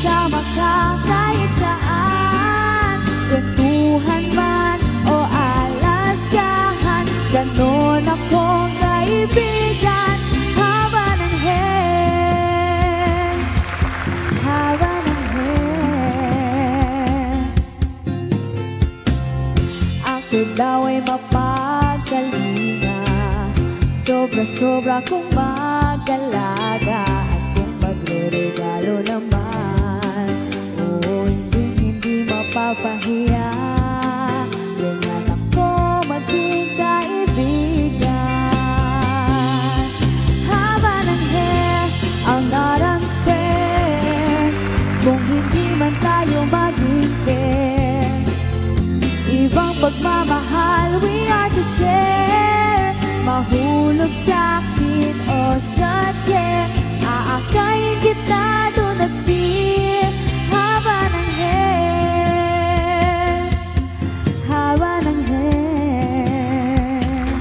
Kasama ka kahit saan, kwentuhan man o alaskahan, ganon akong kaibigan. Haba ng hair, haba ng hair. Ako daw ay mapagalinga, sobra-sobra kong mag-alaga. At kung magre-regalo naman, oo, hindi mapapahiya. Ganyan ako maging kaibigan. Haba ng hair, ang not unfair, kung hindi man tayo maging fair. Ibang pagmamahal we are to share. Mahulog sa'kin o sa chair, aakayin kita doon at fear. Haba ng hair, haba ng hair.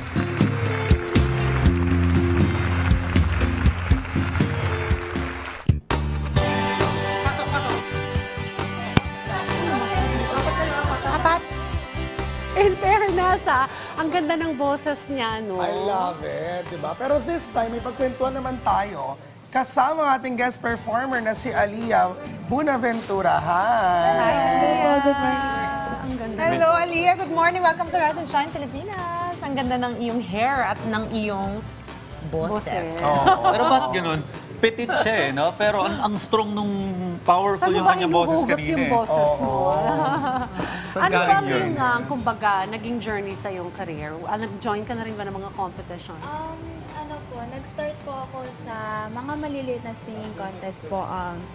Apat. In fairness, ang ganda ng boses niya, no? I love it, di ba? Pero this time, may pagkwentuhan naman tayo kasama ang ating guest performer na si Aliyah Buenaventura. Hi! Good morning. Ang ganda. Hello, Aliyah. Good morning. Welcome sa Rise and Shine, Pilipinas. Ang ganda ng iyong hair at ng iyong boses. Pero ba't ganun? Petit siya no? Pero ang strong nung powerful Saan mo yung ba kanyang boses hinuhugot kanina yung eh. boses mo? Saan Ano ba galing ang yun? yung, kumbaga, naging journey sa iyong career? Nag-join ka na rin ba ng mga competition? Ano po, nag-start po ako sa mga maliliit na singing contest po.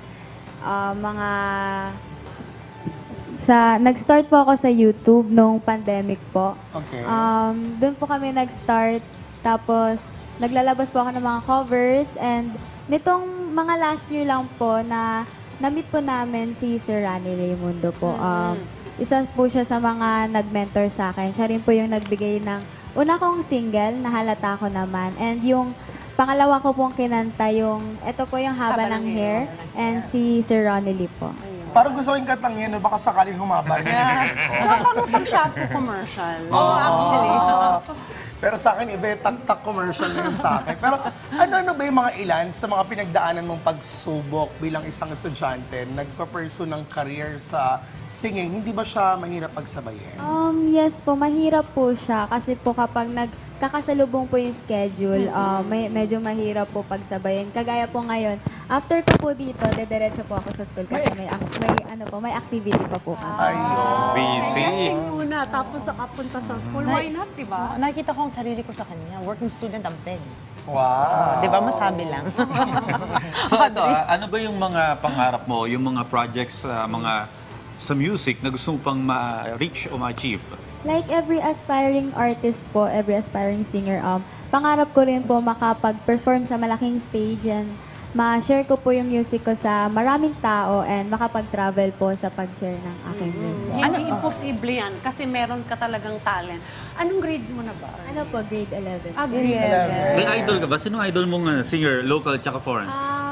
Nag-start po ako sa YouTube nung pandemic po. Okay. Doon po kami nag-start. Tapos, naglalabas po ako ng mga covers. And nitong mga last year lang po na-meet po namin si Sir Rani Raimundo po. Isa po siya sa mga nag-mentor sa akin. Siya rin po yung nagbigay ng una kong single, na Halata Ko Naman. And yung pangalawa ko pong kinanta yung, ito po yung Haba ng Hair. And si Sir Ronnie Lee po. Parang gusto ko yung katang yan, no? Baka sakaling humaba rin. Tsaka paano pang shampoo commercial? Actually. Pero sa akin, iba yung tak-tak commercial na yun sa akin. Pero ano ba yung mga ilan sa mga pinagdaanan mong pagsubok bilang isang estudyante, nagpa-pursue ng career sa singing? Hindi ba siya mahirap pagsabayin? Yes po, mahirap po siya kasi po kapag nagkakasalubong po yung schedule, medyo mahirap po pagsabayin. Kagaya po ngayon, after ko po dito, dediretso po ako sa school kasi may activity pa po kami. Ayun. Busy. Testing muna, tapos nakapunta sa school. Why not, di ba? Nakikita ko ang sarili ko sa kanya. Working student ang peg. Wow. Di ba? Masabi lang. So ano ba yung mga pangarap mo, yung mga projects, sa music na gusto mo pang ma-reach o ma-achieve? Like every aspiring artist po, every aspiring singer, pangarap ko rin po makapag-perform sa malaking stage and ma-share ko po yung music ko sa maraming tao and makapag-travel po sa pag-share ng aking music. Hindi imposible yan kasi meron ka talagang talent. Anong grade mo na ba? Ano po, grade 11? Grade 11. May idol ka ba? Sino idol mong singer, local tsaka foreign?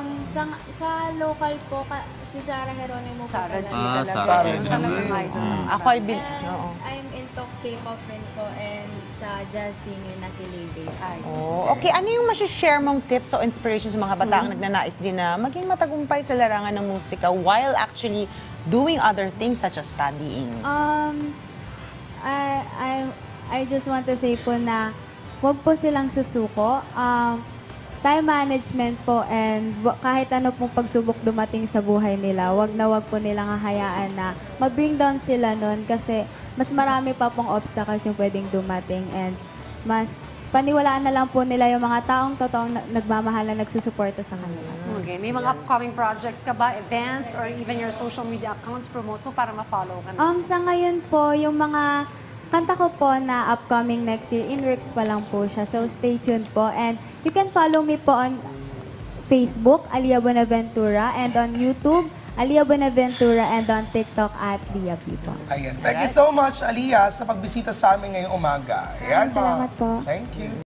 Sa local po, si Sarah Geronimo po Sarah G talaga. talaga. Sarah Yun G. talagang idol. Ako ay And I'm into K-pop rin po and sa jazz singer na si Levy. Okay, ano yung masishare mong tips o inspiration sa mga bataang nagnanais din na maging matagumpay sa larangan ng musika while actually doing other things such as studying? I just want to say po na wag po silang susuko. Time management po and kahit ano pong pagsubok dumating sa buhay nila, wag po nilang hahayaan na mag-bring down sila nun kasi mas marami pa pong obstacles yung pwedeng dumating and mas paniwalaan na lang po nila yung mga taong totoong nagmamahal na nagsusuporta sa kanila. Okay, may mga upcoming projects ka ba? Events or even your social media accounts promote mo para ma-follow ka na? Sa ngayon po, yung mga kanta ko po na upcoming next year, in works pa lang po siya. So stay tuned po. And you can follow me po on Facebook, Aliyah Buenaventura, and on YouTube, Aliyah Buenaventura, and on TikTok at Lia P po. Ayan. Thank you so much, Aliyah, sa pagbisita sa amin ngayong umaga. Ayan, Salamat po. Thank you.